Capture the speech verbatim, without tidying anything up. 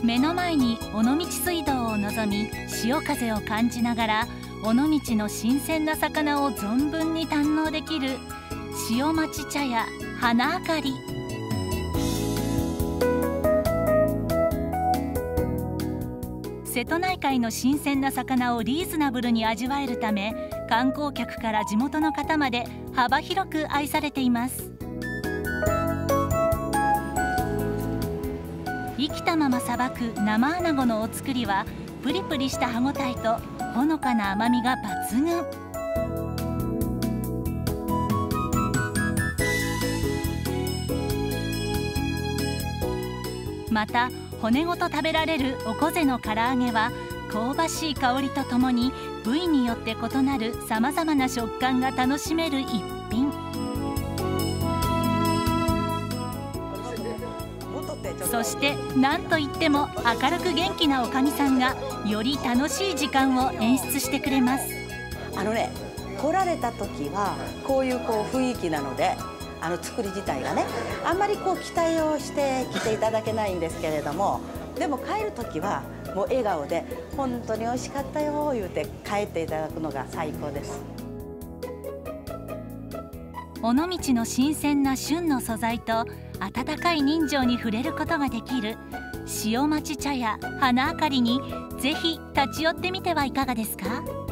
目の前に尾道水道を望み、潮風を感じながら尾道の新鮮な魚を存分に堪能できる潮待茶屋花あかり。瀬戸内海の新鮮な魚をリーズナブルに味わえるため、観光客から地元の方まで幅広く愛されています。生きたままさばく生アナゴのお造りはプリプリした歯ごたえとほのかな甘みが抜群。また骨ごと食べられるおこぜの唐揚げは香ばしい香りとともに部位によって異なるさまざまな食感が楽しめる一品。そして何といっても明るく元気なおかみさんがより楽しい時間を演出してくれます。 あのね、来られた時はこういうこう雰囲気なので、あの作り自体がねあんまりこう期待をして来ていただけないんですけれども、でも帰る時はもう笑顔で「本当に美味しかったよ」言うて帰っていただくのが最高です。 尾道の新鮮な旬の素材と温かい人情に触れることができる潮待茶屋花あかりにぜひ立ち寄ってみてはいかがですか。